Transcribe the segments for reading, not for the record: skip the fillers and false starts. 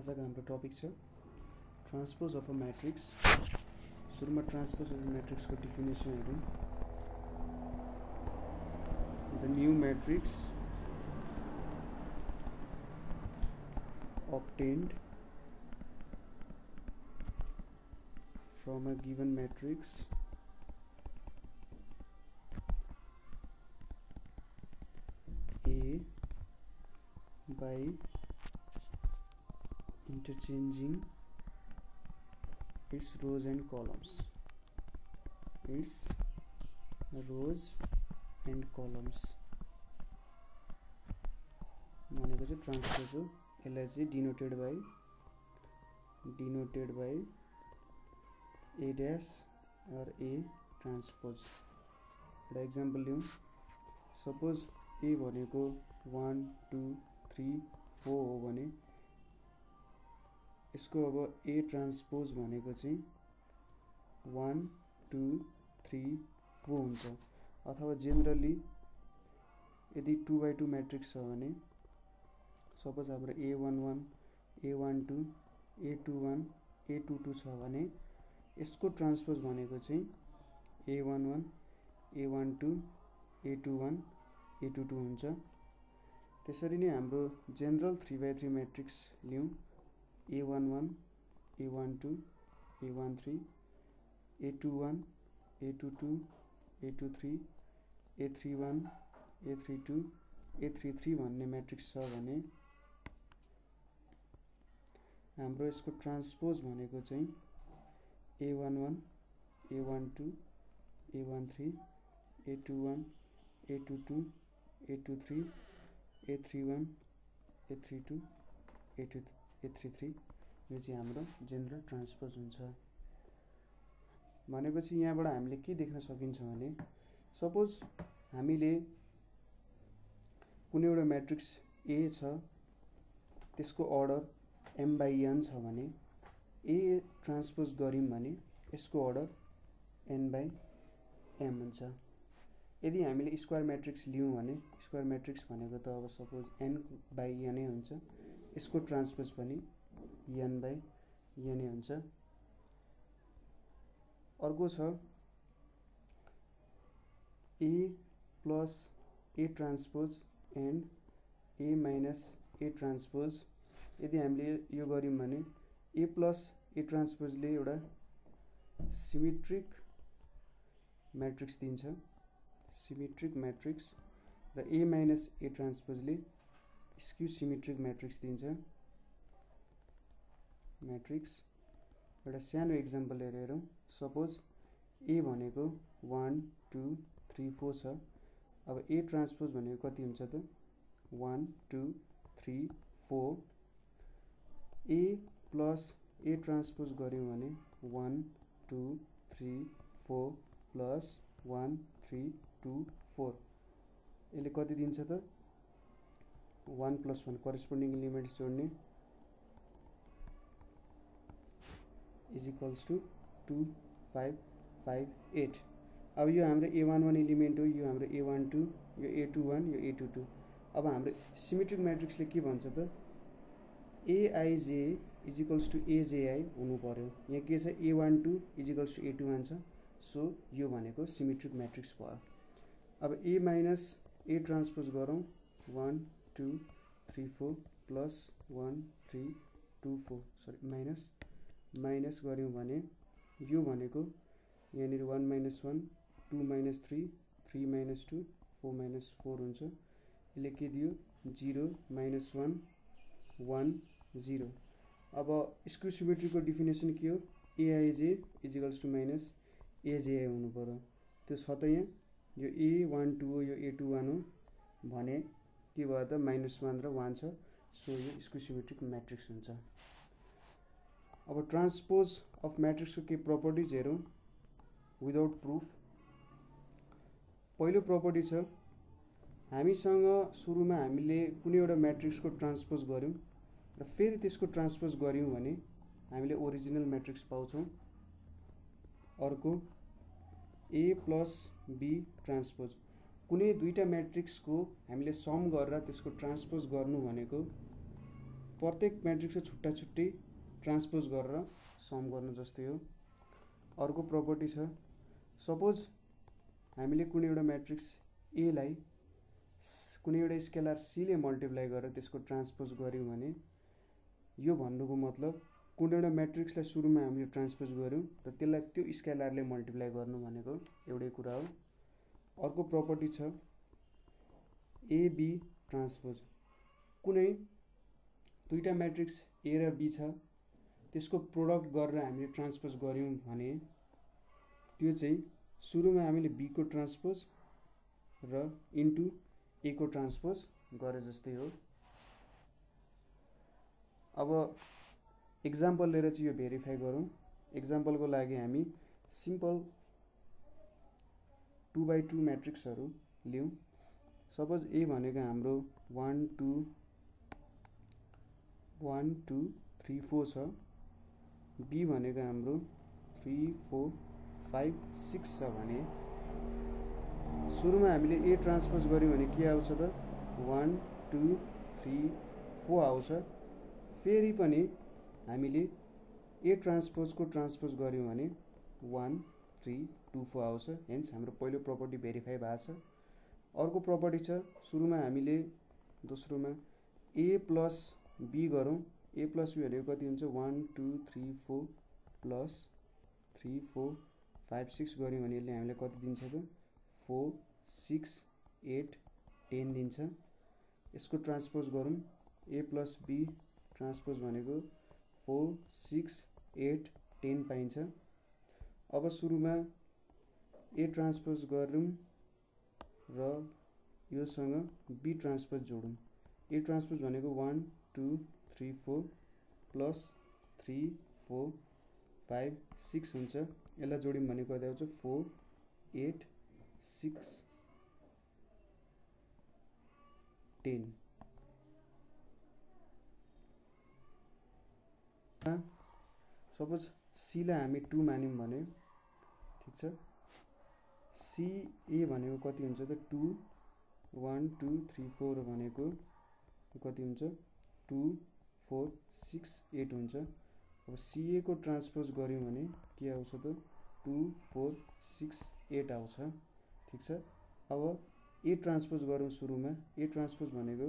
आजको हाम्रो टपिक छ ट्रान्सपोज अफ अ मैट्रिक्स। सुरुमा ट्रान्सपोज अफ अ मैट्रिक्स को डेफिनेसन हेरौँ। The new matrix obtained from a given matrix A by interchanging its rows and columns. Its rows and columns भनेको चाहिँ transpose हो। यसलाई चाहिँ denoted by A dash or A transpose. एउटा example लिउँ। Suppose A भनेको 1 2 3 4 हो भने यसको अब A ट्रान्सपोज भनेको चाहिँ 1 2 3 4 हुन्छ। अथवा जेनरली यदि 2 by 2 मैट्रिक्स छ भने सपोज हाम्रो A11 A12 A21 A22 छ भने यसको ट्रान्सपोज भनेको चाहिँ A11 A12 A21 A22 हुन्छ। त्यसरी नै हाम्रो जेनरल 3 by 3 मैट्रिक्स लिउँ। A11 A12 A13 A21 A22 A23 A31 A32 A33 भन्ने मैट्रिक्स छ भने हाम्रो यसको ट्रान्सपोज भनेको चाहिँ A11 A12 A13 A21 A22 A23 A31 A32 A33 यो चाहिँ हाम्रो जेनरल ट्रान्सपोज हुन्छ। भनेपछि यहाँबाट हामीले के देख्न सकिन्छ भने सपोज हामीले कुनै एउटा मैट्रिक्स A छ त्यसको अर्डर m by n छ भने A ट्रान्सपोज गर्यौं भने यसको अर्डर n by m हुन्छ। यदि हामीले स्क्वायर मैट्रिक्स लियौं भने स्क्वायर मैट्रिक्स भनेको त अब सपोज n by n नै हुन्छ। यसको ट्रान्सपोज पनि n by n नै हुन्छ। अर्को छ A plus A transpose and A minus A transpose. यदि हामीले यो गर्यौं भने A plus A ट्रान्सपोजले एउटा सिमेट्रिक मैट्रिक्स दिन्छ, सिमेट्रिक मैट्रिक्स, र A minus A ट्रान्सपोजले स्क्यू सिमेट्रिक मैट्रिक्स दिन्छ मैट्रिक्स। एउटा सानो एक्जाम्पल हेरौँ। सपोज A भनेको 1 2 3 4 छ। अब A ट्रान्सपोज भनेको कति हुन्छ त 1 2 3 4। A प्लस A ट्रान्सपोज गर्यौं भने 1 2 3 4 प्लस 1 3 2 4। यसले कति दिन्छ त 1 plus 1 करेस्पोन्डिङ एलिमेन्ट्स जोड्ने इज इक्वल्स टू 2 5 5 8। अब यो हाम्रो A11 एलिमेन्ट हो, यो हाम्रो A12, यो A21, यो A22। अब हाम्रो सिमेट्रिक मैट्रिक्सले के भन्छ त Aij is equals to Aji हुनु पर्यो। यहाँ के छ A12 is equals two A21 छ। सो यो भनेको सिमेट्रिक मैट्रिक्स भयो। अब A माइनस A ट्रान्सपोज गरौँ 1 2 3 4 प्लस 1 3 2 4 सरी माइनस गर्यौं भने यो भनेको यहाँनिर 1 minus 1 2 minus 3 3 minus 2 4 minus 4 हुन्छ। यसले के दियो 0 minus 1 1 0। अब स्क्यू सिमेट्रीको डेफिनेसन के हो Aij is equals to minus Aji हुनु पर्यो। त्यो छ त यहाँ यो A12 हो, यो A21 हो भने के भयो त -1 र 1 छ। सो यो स्क्यू सिमेट्रिक मैट्रिक्स हुन्छ। अब ट्रान्सपोज अफ मैट्रिक्स को के प्रपर्टीज हेरौँ विदाउट प्रूफ। पहिलो प्रपर्टी छ हामीसँग सुरुमा हामीले कुनै एउटा मैट्रिक्स को ट्रान्सपोज गर्यौं र फेरि त्यसको ट्रान्सपोज गर्यौं भने हामीले ओरिजिनल मैट्रिक्स पाउँछौं। अर्को A plus B ट्रान्सपोज कुनै दुईटा मैट्रिक्स को हामीले सम गरेर त्यसको ट्रान्सपोज गर्नु भनेको प्रत्येक म्याट्रिक्सको छुट्टा छुट्टै ट्रान्सपोज गरेर सम गर्नु जस्तै हो। अर्को प्रपर्टी छ, सपोज हामीले कुनै एउटा म्याट्रिक्स ए लाई कुनै एउटा स्केलर सी ले मल्टिप्लाई गरेर त्यसको ट्रान्सपोज गर्यौं भने यो भन्नुको मतलब कुनै एउटा म्याट्रिक्सलाई सुरुमा हामीले ट्रान्सपोज गर्यौं र त्यसलाई त्यो स्केलरले मल्टिप्लाई गर्नु भनेको एउटै कुरा हो। अर्को प्रपर्टी छ ए बी ट्रान्सपोज। कुनै दुईटा म्याट्रिक्स ए र बी छ, त्यसको प्रोडक्ट गरेर हामीले ट्रान्सपोज गर्यौं भने त्यो चाहिँ सुरुमा हामीले बी को ट्रान्सपोज र इन्टु ए को ट्रान्सपोज गरे जस्तै हो। अब एक्जाम्पल लिएर चाहिँ यो भेरिफाई गरौँ। एक्जाम्पलको लागि हामी सिम्पल 2x2 म्याट्रिक्सहरू लियौँ। सपोज ए भनेको हाम्रो 1 2 3 4 छ, बी भनेको हाम्रो 3 4 5 6 छ भने सुरुमा हामीले ए ट्रान्सपोज गर्यौं भने के आउँछ त 1 2 3 4 आउँछ। फेरि पनि हामीले ए ट्रान्सपोजको ट्रान्सपोज गर्यौं भने 1 3 2 4 आउँछ। हेन्स हाम्रो पहिलो प्रपर्टी भेरिफाई भएको छ। अर्को प्रपर्टी छ, सुरुमा हामीले दोस्रोमा ए प्लस बी गरौँ। ए प्लस बी भनेको कति हुन्छ 1 2 3 4 प्लस 3 4 5 6 गर्यौं भने यसले हामीलाई कति दिन्छ त 4 6 8 10 दिन्छ। यसको ट्रान्सपोज गरौँ। ए प्लस बी ट्रान्सपोज भनेको 4 6 8 10 पाइन्छ। अब सुरुमा ए ट्रान्सपोज गरौँ र योसँग बी ट्रान्सपोज जोडौँ। ए ट्रान्सपोज भनेको 1 2 3 4 प्लस 3 4 5 6 हुन्छ। यसलाई जोड्यौँ भने कति आउँछ 4 8 6 10। सपोज सी लाई हामी 2 मान्यौं भने ठिक छ, सी ए भनेको कति हुन्छ त 2 1 2 3 4 भनेको कति हुन्छ 2 4 6 8 हुन्छ। अब सीए को ट्रान्सपोज गर्यौं भने के आउँछ त 2 4 6 8 आउँछ। ठिक छ। अब ए ट्रान्सपोज गरौँ। सुरुमा ए ट्रान्सपोज भनेको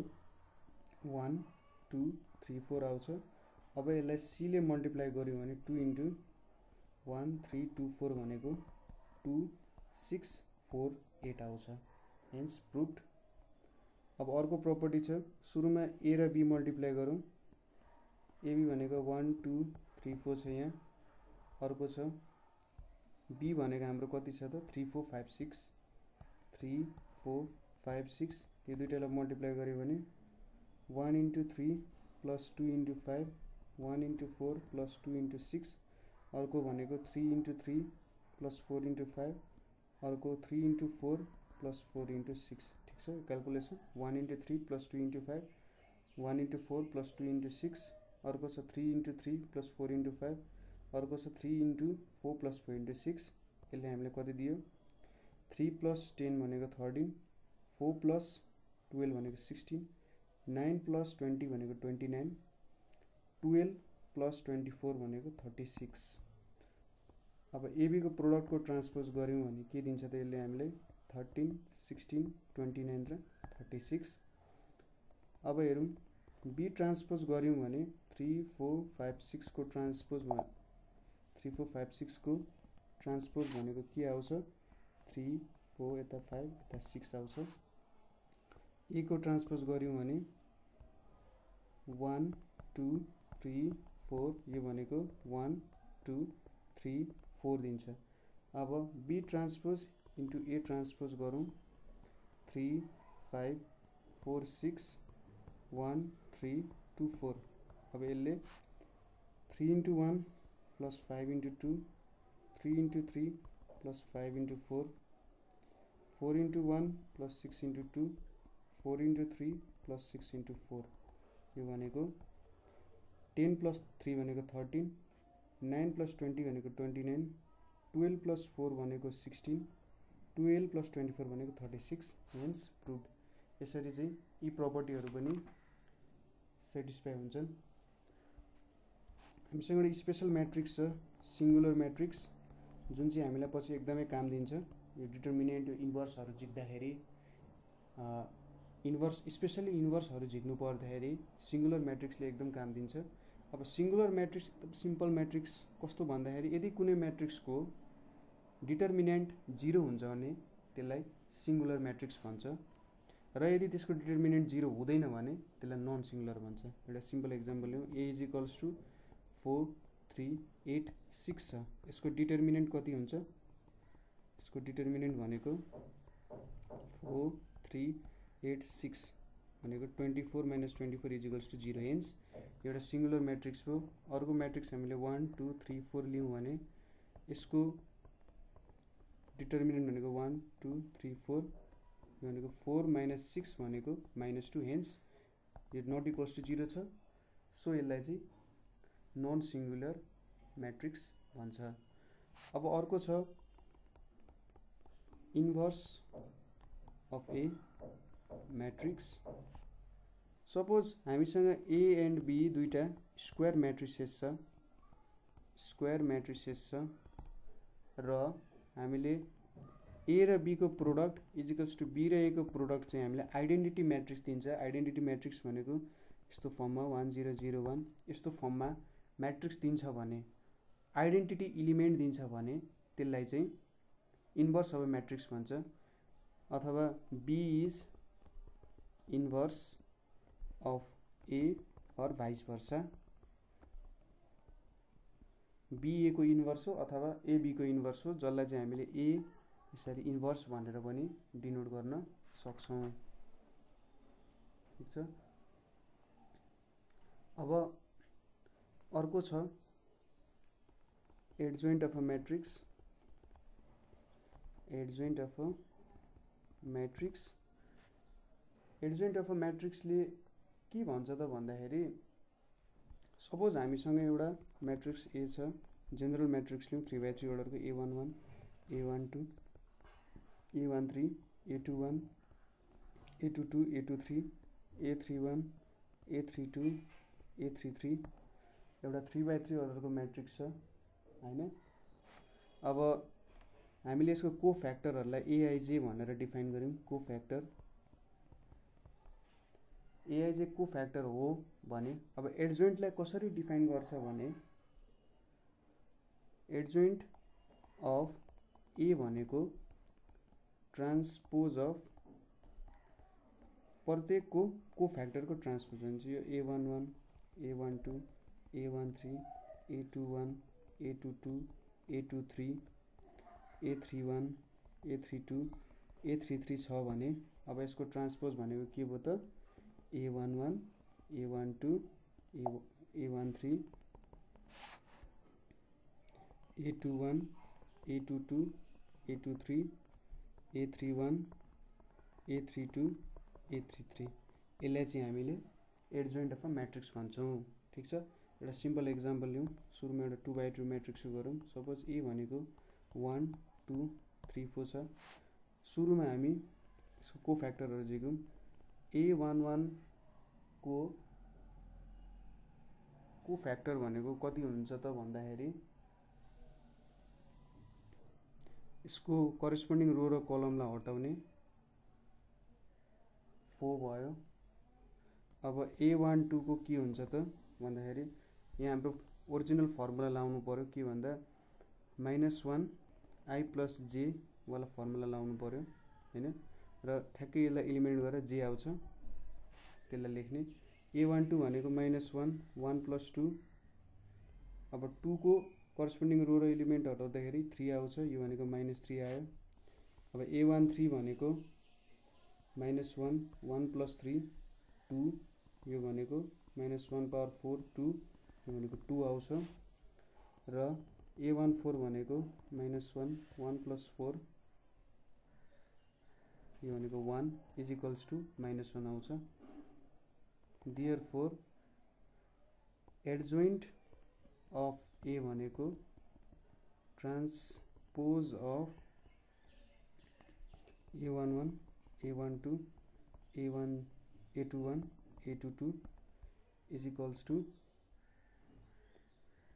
1 2 3 4 आउँछ। अब यसलाई सी ले मल्टिप्लाई गर्यौं भने 2 इन्टु 1 3 2 4 भनेको 2 6 4 8 आउँछ। Hence proved. अब अर्को प्रपर्टी छ, सुरुमा ए र बी मल्टिप्लाई गरौँ। एबी भनेको 1 2 3 4 छ यहाँ। अर्को छ बी भनेको हाम्रो कति छ त 3 4 5 6 3 4 5 6। यो दुईटालाई मल्टिप्लाई गर्यो भने 1 into 3 plus 2 into 5 1 into 4 plus 2 into 6। अर्को भनेको 3 इन्टु 3 प्लस 4 इन्टु 5। अर्को 3 इन्टु 4 प्लस 4 इन्टु 6। ठिक छ। Calculation 1 into 3 plus 2 into 5 1 into 4 plus 2 into 6। अर्को छ 3 इन्टु 3 प्लस 4 इन्टु 5। अर्को छ 3 इन्टु 4 प्लस 4 इन्टु 6। यसले हामीलाई कति दियो 3 प्लस 10 भनेको 13 4 प्लस 12 भनेको 16 9 प्लस 20 भनेको 29 12 प्लस 24 भनेको 36। अब एबी को प्रोडक्ट को ट्रान्सपोज गर्यौं भने के दिन्छ त यसले हामीलाई 13 16 29 र 36। अब हेरौं बी ट्रान्सपोज गर्यौं भने 3 4 5 6 को ट्रान्सपोज 3 4 5 6 को ट्रान्सपोज भनेको के आउँछ 3 4 यता 5 यता 6 आउँछ। ए को ट्रान्सपोज गर्यौं भने 1 2 3 4 यो भनेको 1 2 3 4 दिन्छ। अब B transpose into A transpose गरौँ। 3 5 4 6 1 3 2 4। अब यसले 3 into 1 plus 5 into 2 3 into 3 plus 5 into 4 4 into 1 plus 6 into 2 4 into 3 plus 6 into 4। यो भनेको 10 प्लस 3 भनेको 13 9 प्लस 20 भनेको 29 12 प्लस 4 भनेको 16 12 प्लस 24 भनेको 36। Hence proved. यसरी चाहिँ यी प्रपर्टीहरू पनि सेटिस्फाई हुन्छन्। हामीसँग एउटा स्पेशल म्याट्रिक्स छ सिङ्गुलर म्याट्रिक्स जुन चाहिँ हामीलाई पछि एकदमै काम दिन्छ यो डिटर्मिनेन्ट यो इन्भर्सहरू झिक्दाखेरि इन्भर्स स्पेसली इन्भर्सहरू झिक्नु पर्दाखेरि सिङ्गुलर म्याट्रिक्सले एकदम काम दिन्छ। अब सिङ्गुलर म्याट्रिक्स एकदम सिम्पल म्याट्रिक्स कस्तो भन्दाखेरि यदि कुनै म्याट्रिक्सको डिटर्मिनेन्ट 0 हुन्छ भने त्यसलाई सिङ्गुलर म्याट्रिक्स भन्छ र यदि त्यसको डिटर्मिनेन्ट 0 हुँदैन भने त्यसलाई नन सिङ्गुलर भन्छ। एउटा सिम्पल एक्जाम्पल लिउँ a इज 4 3 8 6 छ। यसको डिटर्मिनेन्ट कति हुन्छ? यसको डिटर्मिनेन्ट भनेको 4 3 8 6 भनेको 24 - 24 इज 0 हेन्स एउटा सिङ्गुलर म्याट्रिक्स हो। अर्को म्याट्रिक्स हामीले 1 2 3 4 लियौँ भने यसको डिटर्मिनेन्ट भनेको 1 2 3 4 यो भनेको 4 - 6 भनेको -2 हेन्स यो नट इक्वल्स टु 0 छ। सो यसलाई चाहिँ नन सिङ्गुलर म्याट्रिक्स भन्छ। अब अर्को छ inverse of A matrix. Suppose हामीसँग ए एन्ड बी दुईटा स्क्वायर म्याट्रिसेस छ र हामीले ए र बी को प्रोडक्ट इजिकल्स टु बी र ए को प्रोडक्ट चाहिँ हामीलाई आइडेन्टिटी म्याट्रिक्स दिन्छ। आइडेन्टिटी म्याट्रिक्स भनेको यस्तो फर्ममा 1 0 0 1 यस्तो फर्ममा म्याट्रिक्स दिन्छ भने आइडेन्टिटी इलिमेन्ट दिन्छ भने त्यसलाई चाहिँ इन्भर्स अफ म्याट्रिक्स भन्छ अथवा B is inverse of A or vice versa. B A को इन्भर्स हो अथवा ए बी को इन्भर्स हो जसलाई चाहिँ हामीले ए यसरी इन्भर्स भनेर पनि डिनोट गर्न सक्छौँ। ठिक छ। अब अर्को छ adjoint of a matrix. Adjoint of a matrix adjoint of a म्याट्रिक्सले के भन्छ त भन्दाखेरि सपोज हामीसँग एउटा म्याट्रिक्स ए छ जेनरल म्याट्रिक्स लिउँ 3/3 अर्डरको a11 a12 a13 a21 a22 a23 a31 a32 a33 एउटा 3/3 अर्डरको म्याट्रिक्स छ हैन। अब हामीले यसको कोफ्याक्टरहरूलाई एआइजे भनेर डिफाइन गर्यौं। कोफ्याक्टर एआइजे कोफ्याक्टर हो भने अब एडजोइन्टलाई कसरी डिफाइन गर्छ भने एडजोइन्ट अफ ए भनेको ट्रान्सपोज अफ प्रत्येकको कोफ्याक्टरको ट्रान्सपोज हुन्छ। यो a11 a12 a13 a21 a22 a23 a31 a32 a33 छ भने अब यसको ट्रान्सपोज भनेको के भयो त a11 a12 a13 a21 a22 a23 a31 a32 a33 यसलाई चाहिँ हामीले एडजोइन्ट अफ अ म्याट्रिक्स भन्छौँ। ठिक छ। एउटा सिम्पल एक्जाम्पल लिउँ। सुरुमा एउटा 2/2 म्याट्रिक्स गरौँ। सपोज ए भनेको 1 2 3 4 छ। सुरुमा हामी यसको कोफ्याक्टरहरू झिकौँ। a11 को कोफ्याक्टर भनेको कति हुन्छ त भन्दाखेरि यसको करेस्पोन्डिङ रो र कलमलाई हटाउने 4 भयो। अब a12 को के हुन्छ त भन्दाखेरि यहाँ हाम्रो ओरिजिनल फर्मुला लाउनु पर्यो के भन्दा -1 i + j वाला फर्मुला लाउनु पर्यो हैन र ठ्याक्कै यसलाई एलिमिनेट गरेर j आउँछ त्यसलाई लेख्ने। a12 भनेको -1 1 + 2 अब 2 को करेस्पोन्डिङ रो र एलिमेन्ट हटाउँदाखेरि 3 आउँछ यो भनेको -3 आयो। अब a13 भनेको -1 1 + 3 2 यो भनेको -1/4 2 यो भनेको 2 आउँछ र a14 भनेको -1 1 + 4 यो भनेको 1 = -1 आउँछ। Therefore एडजोइन्ट अफ ए भनेको transpose of a11 a12 a1 a21 a22 =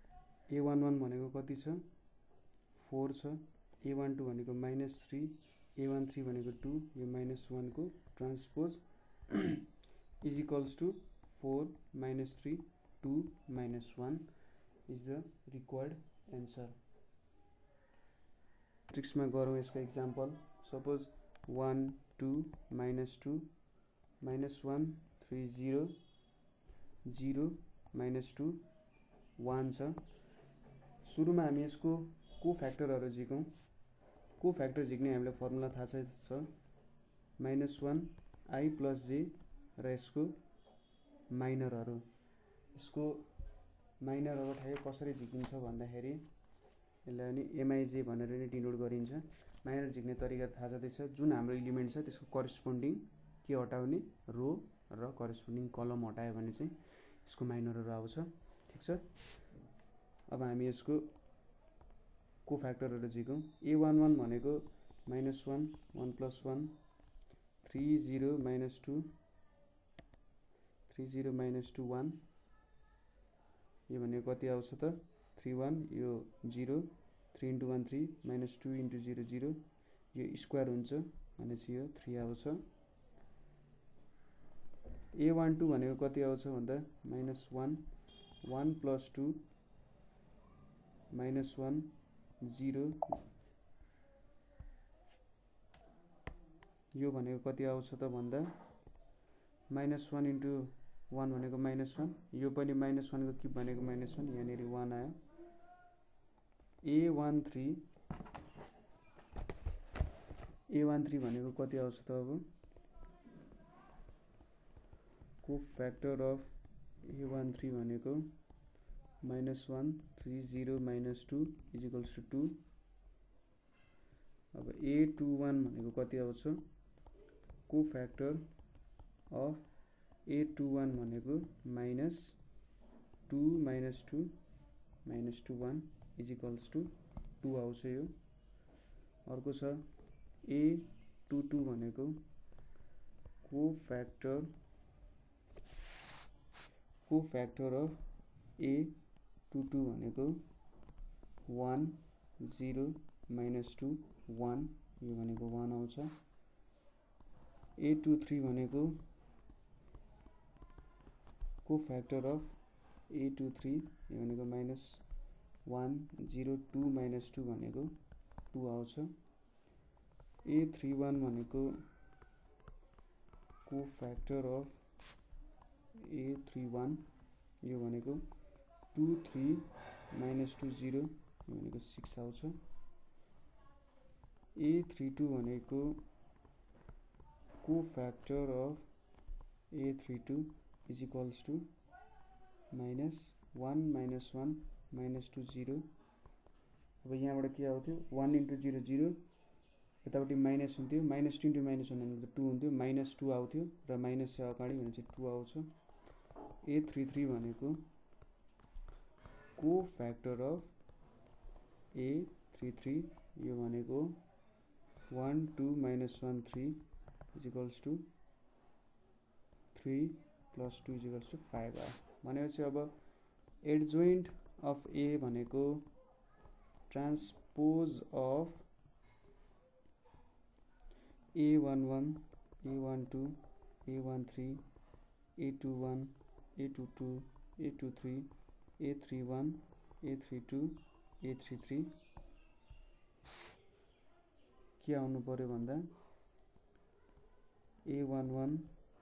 a11 भनेको कति छ 4 छ, a12 भनेको -3, a13 भनेको 2, यो -1 को transpose is equals to 4 -3 2 -1 is the required answer. ट्रिक्समा गरौँ यसको एक्जाम्पल। सपोज 1 2 -2 -1 3 0 0 -2 1 छ। सुरुमा हामी यसको कोफ्याक्टरहरू झिकौँ। कोफ्याक्टर झिक्ने हामीलाई फर्मुला थाहा छ -1 i + j र यसको माइनरहरू। यसको माइनरहरू ठ्याक्कै कसरी झिकिन्छ भन्दाखेरि यसलाई अनि mij भनेर नै डिनोट गरिन्छ। माइनर झिक्ने तरिका थाहा छँदैछ। जुन हाम्रो इलिमेन्ट छ त्यसको करेस्पोन्डिङ के हटाउने रो र करेस्पोन्डिङ कलम हटायो भने चाहिँ यसको माइनरहरू आउँछ। ठिक छ। अब हामी यसको कोफ्याक्टरहरू झिकौँ। a11 भनेको -1 1 + 1 3 0 -2 3 0 -2 1 यो भनेको कति आउँछ त 3 1 यो 0 3 × 1 3 -2 × 0 0 यो स्क्वायर हुन्छ भनेपछि यो 3 आउँछ। a12 भनेको कति आउँछ भन्दा -1 1 + 2 -1 0 यो भनेको कति आउँछ त भन्दा -1 × 1 भनेको -1 यो पनि -1 को क्युब भनेको -1 यहाँनिर 1 आयो। a13 भनेको कति आउँछ त अब कोफ्याक्टर अफ a13 भनेको -1 3 0 -2 इज इक्वल्स टु 2। अब a21 भनेको कति आउँछ कोफ्याक्टर अफ a21 भनेको -2 -2 -2 1 इज इक्वल्स टु 2 आउँछ यो। अर्को छ a22 भनेको कोफ्याक्टर अफ a22 भनेको 1 0 -2 1 यो भनेको 1 आउँछ। a23 भनेको कोफ्याक्टर अफ a23 यो भनेको -1 0 2 -2 भनेको 2 आउँछ। a31 भनेको कोफ्याक्टर अफ a31 यो भनेको 2 3 -2 0 यो भनेको 6 आउँछ। a32 भनेको cofactor of a32 is equals to -1 -1 -2 0। अब यहाँबाट के आउँथ्यो 1 × 0 0 यतापट्टि माइनस हुन्थ्यो -2 × -1 भनेको 2 हुन्थ्यो -2 आउँथ्यो र माइनस चाहिँ अगाडि भने चाहिँ 2 आउँछ। a33 भनेको कोफ्याक्टर अफ a33 यो भनेको 1 2 -1 3 is equals to 3 + 2 is equals to 5 आयो। भनेपछि अब एडजोइन्ट अफ a भनेको transpose of a11 a12 a13 a21 a22 a23 a31 a32 a33 के आउनु पर्यो भन्दा a11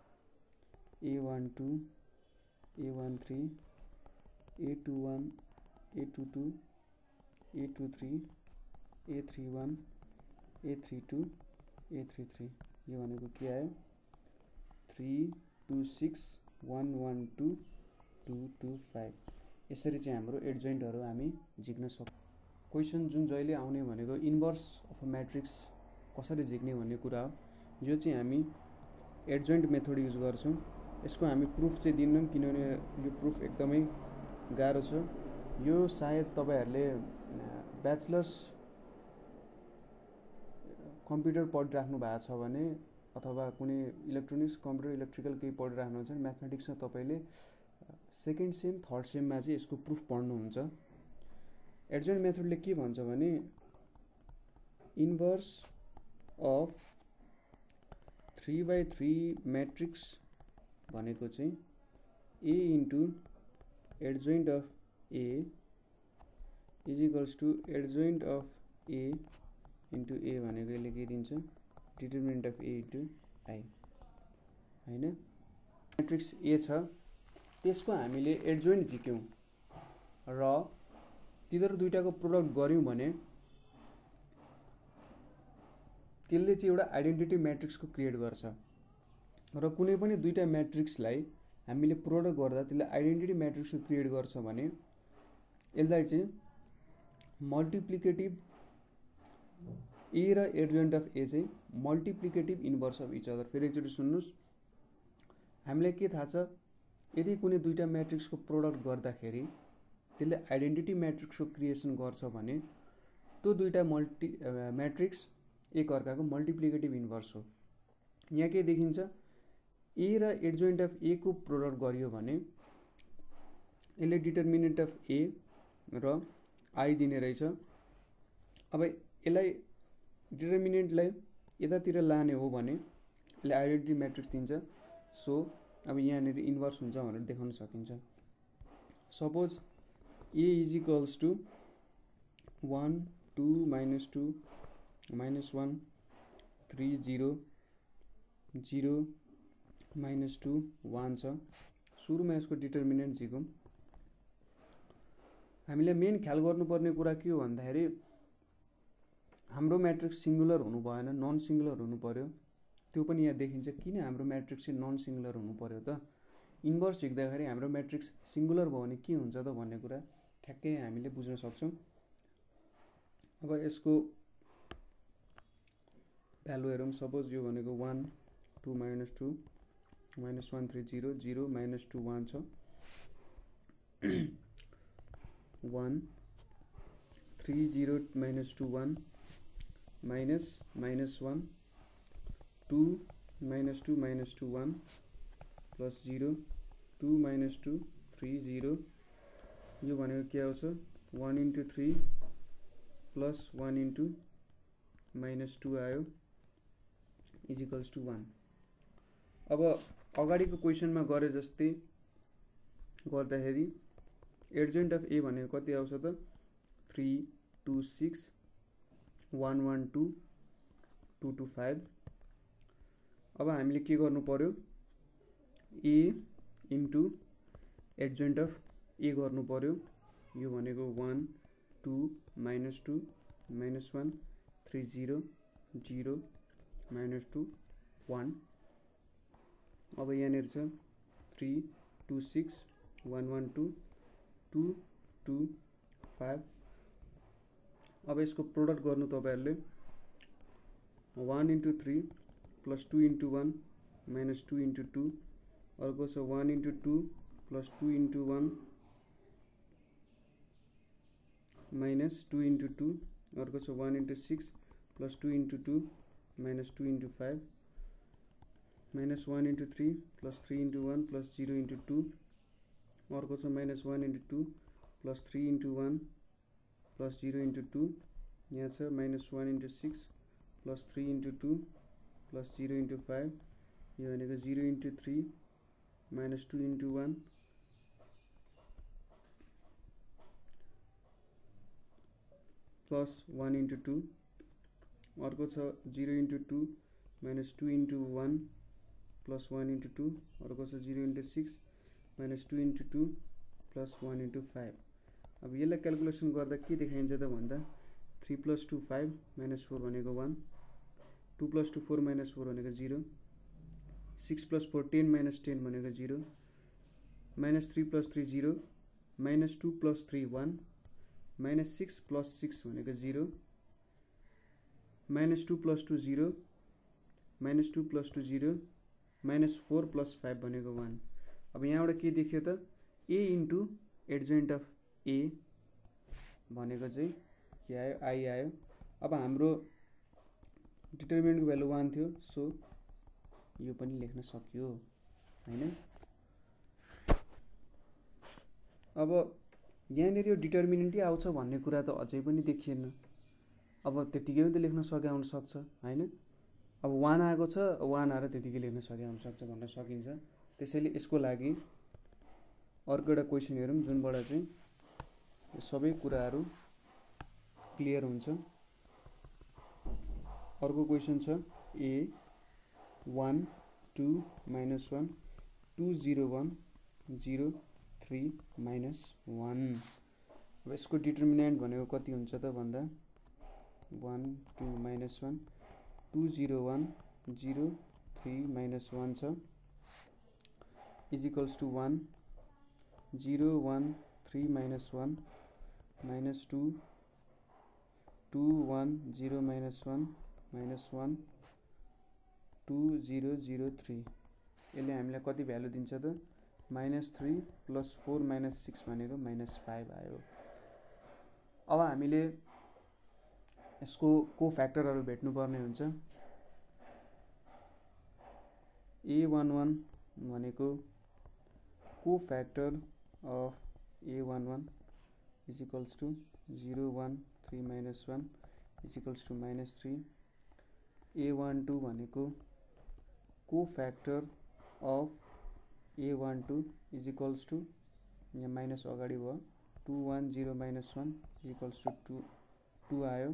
a12 a13 a21 a22 a23 a31 a32 a33 यो भनेको के आयो 3 2 6 1 1 2 2 2 5। यसरी चाहिँ हाम्रो एडजोइन्टहरू हामी झिक्न सक्छौँ। क्वेसन जुन जहिले आउने भनेको इन्भर्स अफ अ म्याट्रिक्स कसरी झिक्ने भन्ने कुरा हो। यो चाहिँ हामी एडजोइन्ट मेथड युज गर्छौँ। यसको हामी प्रुफ चाहिँ दिन्नौँ किनभने यो प्रुफ एकदमै गाह्रो छ। यो सायद तपाईहरुले ब्याचलर्स कम्प्युटर पढिराख्नु भएको छ भने अथवा कुनै इलेक्ट्रोनिक्स कम्प्युटर इलेक्ट्रिकल केही पढिराख्नुहुन्छ भने म्याथमेटिक्समा तपाईले सेकेन्ड सेम थर्ड सेममा चाहिँ यसको प्रुफ पढ्नुहुन्छ। एडजोइन्ट मेथडले के भन्छ भने इन्भर्स अफ 3/3 म्याट्रिक्स भनेको चाहिँ A into adjoint of A is equals to adjoint of A into A भनेको यसले के दिन्छ determinant of A into I हैन। म्याट्रिक्स A छ त्यसको हामीले एडजोइन्ट झिक्यौं र तिनीहरु दुईटाको प्रोडक्ट गर्यौं भने त्यसले चाहिँ एउटा आइडेन्टिटी म्याट्रिक्सको क्रिएट गर्छ र कुनै पनि दुईटा म्याट्रिक्सलाई हामीले प्रोडक्ट गर्दा त्यसले आइडेन्टिटी म्याट्रिक्सको क्रिएट गर्छ भने यसलाई चाहिँ मल्टिप्लिकेटिभ A र एडजोइन्ट अफ A चाहिँ multiplicative inverse of each other. फेरि एकचोटि सुन्नुस्, हामीलाई के थाहा छ यदि कुनै दुईटा म्याट्रिक्सको प्रोडक्ट गर्दाखेरि त्यसले आइडेन्टिटी म्याट्रिक्सको क्रिएसन गर्छ भने त्यो दुईटा म्याट्रिक्स एक अर्काको मल्टिप्लिकेटिभ इन्भर्स हो। यहाँ के देखिन्छ A र एडजोइन्ट अफ A को प्रोडक्ट गरियो भने यसले डिटर्मिनेन्ट अफ A र I दिने रहेछ। अब यसलाई डिटर्मिनेन्टलाई यतातिर लाने हो भने यसले आइडेन्टिटी म्याट्रिक्स दिन्छ। सो अब यहाँनिर इन्भर्स हुन्छ भनेर देखाउन सकिन्छ। Suppose A is equals to 1 2 -2 -1 3 0 0 -2 1 छ। सुरुमा यसको डिटर्मिनेन्ट झिकौं। हामीले मेन ख्याल गर्नुपर्ने कुरा के हो भन्दाखेरि हाम्रो म्याट्रिक्स सिंगुलर हुनु भएन, नन सिंगुलर हुनु पर्यो। त्यो पनि यहाँ देखिन्छ किन हाम्रो म्याट्रिक्स चाहिँ नन सिंगुलर हुनु पर्यो त। इन्भर्स झिक्दाखेरि हाम्रो म्याट्रिक्स सिंगुलर भयो भने के हुन्छ त भन्ने कुरा ठ्याक्कै हामीले बुझ्न सक्छौं। अब यसको भ्यालु हेरौं। सपोज यो भनेको 1 2 -2 -1 3 0 0 -2 1 छ। 1 3 0 -2 1 -1 2 -2 -2 1 प्लस 0 2 -2 3 0 यो भनेको के आउँछ 1 × 3 प्लस 1 × -2 आयो इज इक्वल्स टु 1। अब अगाडिको क्वेसनमा गरे जस्तै गर्दाखेरि एडजोइन्ट अफ A भनेको कति आउँछ त 3 2 6 1 1 2 2 2 5। अब हामीले के गर्नु पर्यो A into adjoint of A गर्नु पर्यो। यो भनेको 1 2 -2 -1 3 0 0 -2 1। अब यहाँनिर छ 3 2 6 1 1 2 2 2 5। अब यसको प्रोडक्ट गर्नु तपाईहरुले 1 × 3 प्लस 2 × 1 माइनस 2 × 2 अर्को छ 1 × 2 प्लस 2 × 1 माइनस 2 × 2 अर्को छ 1 × 6 plus 2 × 2 minus 2 × 5 minus 1 × 3 plus 3 × 1 plus 0 × 2 अर्को छ माइनस 1 × 2 प्लस 3 × 1 प्लस 0 × 2 यहाँ छ माइनस 1 × 6 प्लस 3 × 2 प्लस 0 × 5 यो भनेको 0 × 3 माइनस 2 × 1 प्लस 1 × 2 अर्को छ 0 × 2 माइनस 2 × 1 प्लस 1 × 2 अर्को छ 0 × 6 माइनस 2 × 2 प्लस 1 × 5। अब यसलाई क्याल्कुलेसन गर्दा के देखाइन्छ त भन्दा 3 + 2 5 माइनस 4 भनेको 1 2 + 2 4 माइनस 4 भनेको 0 6 + 4 10 माइनस 10 भनेको 0 माइनस 3 + 3 0 माइनस 2 + 3 1 माइनस 6 + 6 भनेको 0 माइनस 2 + 2 0 माइनस 2 + 2 0 माइनस 4 + 5 भनेको 1। अब यहाँबाट के देखियो त A into adjoint of A भनेको चाहिँ के आयो I आयो। अब हाम्रो डिटरमिनेन्टको भ्यालु 1 थियो सो यो पनि लेख्न सकियो हैन। अब यहाँनिर यो डिटर्मिनेन्टै आउँछ भन्ने कुरा त अझै पनि देखिएन। अब त्यतिकै पनि त लेख्न सके हुन सक्छ हैन। अब 1 आएको छ 1 आएर त्यतिकै लेख्न सके हुन सक्छ भन्न सकिन्छ। त्यसैले यसको लागि अर्को एउटा क्वेसन हेरौँ जुनबाट चाहिँ यो सबै कुराहरू क्लियर हुन्छ। अर्को क्वेसन छ ए 1 2 -1 2 0 1 0 3 -1। अब यसको डिटर्मिनेन्ट भनेको कति हुन्छ त भन्दा 1 2 -1 2 0 1 0 3 -1 छ इज टु 1 0 1 3 -1 -2 2 1 0 -1 -1 2 0 0 3। यसले हामीलाई कति भ्यालु दिन्छ त -3 + 4 - 6 भनेको -5 आयो। अब हामीले यसको कोफ्याक्टरहरू भेट्नुपर्ने हुन्छ। A11 भनेको cofactor of A11 is equals to 0 1 3 -1 is equals to -3। A12 भनेको cofactor of A12 is equals to यहाँ माइनस अगाडि भयो 2 1 0 -1 इज इक्वल्स टु 2 आयो।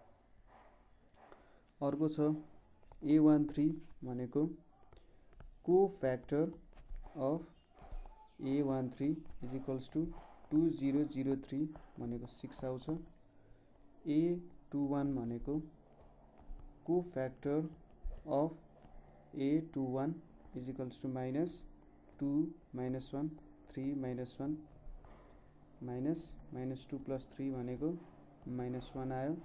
अर्को छ A13 भनेको cofactor of A13 is equals to 2 0 0 3 भनेको 6 आउँछ। A21 भनेको cofactor of A21 is equals to -2 -1 3 -1 -2 + 3 भनेको -1 आयो।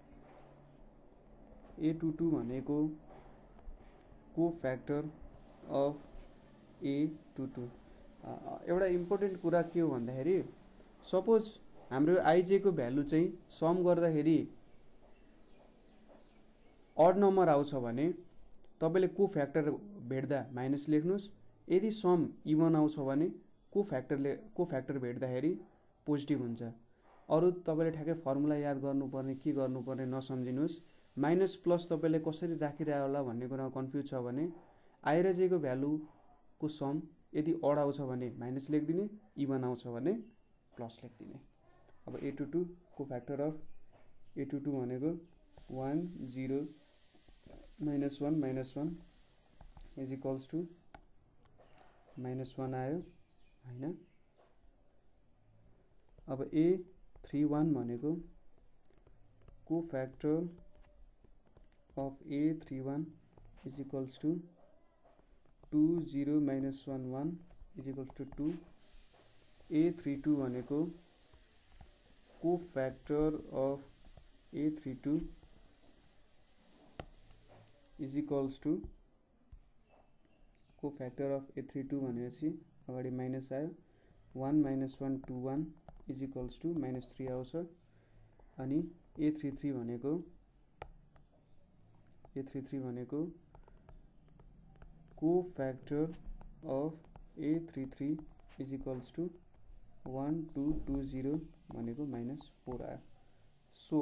A22 भनेको कोफ्याक्टर अफ A22। एउटा इम्पोर्टेन्ट कुरा के हो भन्दाखेरि सपोज हाम्रो आइजे को भ्यालु चाहिँ सम गर्दाखेरि अड नम्बर आउँछ भने तपाईले कोफ्याक्टर भेट्दा माइनस लेख्नुस्। यदि सम इवन आउँछ भने कोफ्याक्टर भेट्दाखेरि पोजिटिभ हुन्छ। अरु तपाईले ठ्याक्कै फर्मुला याद गर्नुपर्ने के गर्नुपर्ने नसम्झिनुस्। माइनस प्लस तपाईले कसरी राखिरह्यो होला भन्ने कुरामा कन्फ्युज छ भने आई र जे को भ्यालु को सम यदि अड आउँछ भने माइनस लेखिदिने, इवन आउँछ भने प्लस लेखिदिने। अब A22 कोफ्याक्टर अफ A22 भनेको 1 0 -1 -1 इज इक्वल्स टु -1 आयो हैन। अब A31 भनेको कोफ्याक्टर of A31 is equals to 2 0 -1 1 is equals to 2। A32 भनेको कोफ्याक्टर of A32 is equals to कोफ्याक्टर of A32 भनेपछि अगाडि माइनस आयो 1 -1 2 1 is equals to -3 आउँछ। अनि A33 भनेको cofactor of A33 is equals to 1 2 2 0 भनेको -4 आयो। सो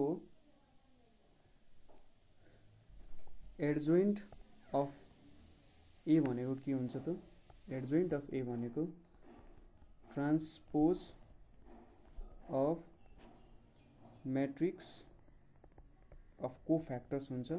एडजोइन्ट अफ ए भनेको के हुन्छ त? एडजोइन्ट अफ ए भनेको transpose of matrix of cofactors हुन्छ।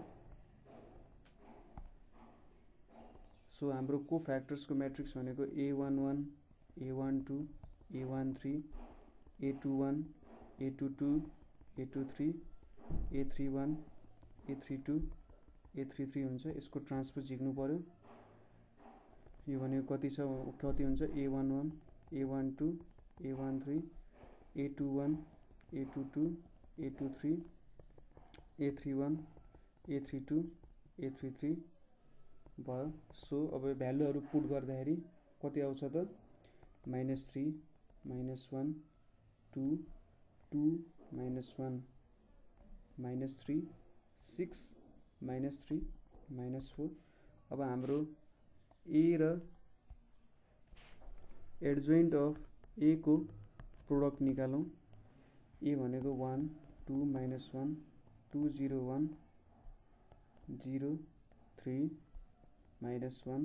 सो हाम्रो कोफ्याक्टर्स को मैट्रिक्स भनेको A11 A12 A13 A21 A22 A23 A31 A32 A33 हुन्छ। यसको ट्रान्सपोज झिक्नु पर्यो। यो भनेको कति हुन्छ A11 A12 A13 A21 A22 A23 A31 A32 A33 भयो। सो अब भ्यालुहरु पुट गर्दाखेरि कति आउँछ त -3 -1 2 2 -1 -3 6 -3 -4। अब हाम्रो ए र एडजोइन्ट अफ ए को प्रोडक्ट निकालौँ। ए भनेको 1 2 -1 2 0 1 0 3 -1 -3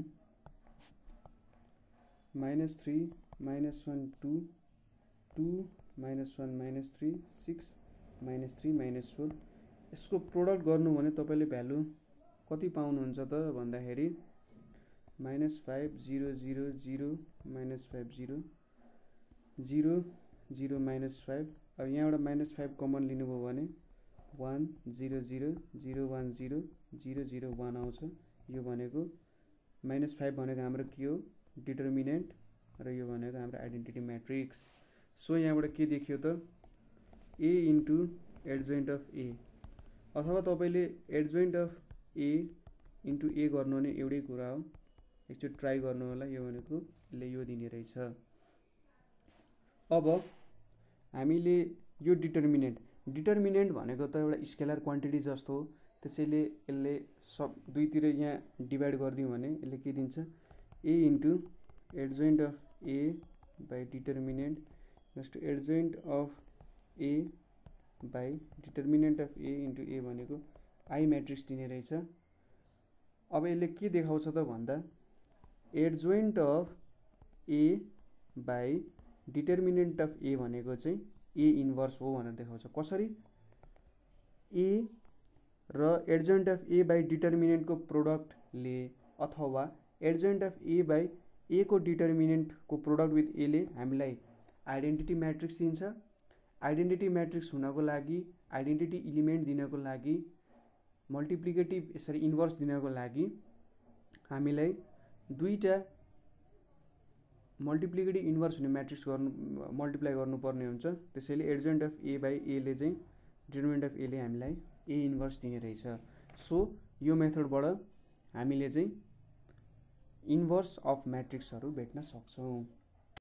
-1 2 2 -1 -3 6 -3 -4। यसको प्रोडक्ट गर्नु भने तपाईले भ्यालु कति पाउनुहुन्छ त भन्दाखेरि -5 0 0 0 -5 0 0 0 -5। अब यहाँबाट -5 कमन लिनुभयो भने 1 0 0 0 1 0 0 0 1 आउँछ। यो भनेको -5 भनेको हाम्रो के हो डिटर्मिनेन्ट र यो भनेको हाम्रो आइडेन्टिटी म्याट्रिक्स। सो यहाँबाट के देखियो त a into adjoint of a, अथवा तपाईले adjoint of a into a गर्नु भने एउटै कुरा हो। एकचोटि ट्राई गर्नु होला। यो भनेको यसले यो दिने रहेछ। अब हामीले यो डिटर्मिनेन्ट भनेको त एउटा स्केलर क्वान्टिटी जस्तो हो। त्यसैले यसले सब दुईतिर यहाँ डिभाइड गरिदिउँ भने यसले के दिन्छ a into adjoint of a by determinant plus to adjoint of a by determinant of a into a भनेको आई म्याट्रिक्स दिने रहेछ। अब यसले के देखाउँछ त भन्दा adjoint of a by determinant of a भनेको चाहिँ a इन्भर्स हो भनेर देखाउँछ। कसरी a र एडजोइन्ट अफ a बाई डिटर्मिनेन्टको प्रोडक्टले अथवा adjoint of a by a को डिटर्मिनेन्टको प्रोडक्ट विथ a ले हामीलाई आइडेन्टिटी म्याट्रिक्स दिन्छ। आइडेन्टिटी म्याट्रिक्स हुनको लागि आइडेन्टिटी इलिमेन्ट दिनको लागि मल्टिप्लिकेटिभ यसरी इन्भर्स दिनको लागि हामीलाई दुईटा मल्टिप्लिकेटिभ इन्भर्स हुने म्याट्रिक्स गर्नु मल्टिप्लाई गर्नुपर्ने हुन्छ। त्यसैले adjoint of a by a ले चाहिँ डिटर्मिनेन्ट अफ a ले हामीलाई a इन्भर्स दिने रहेछ। सो यो मेथडबाट हामीले चाहिँ इन्भर्स अफ म्याट्रिक्सहरू भेट्न सक्छौँ।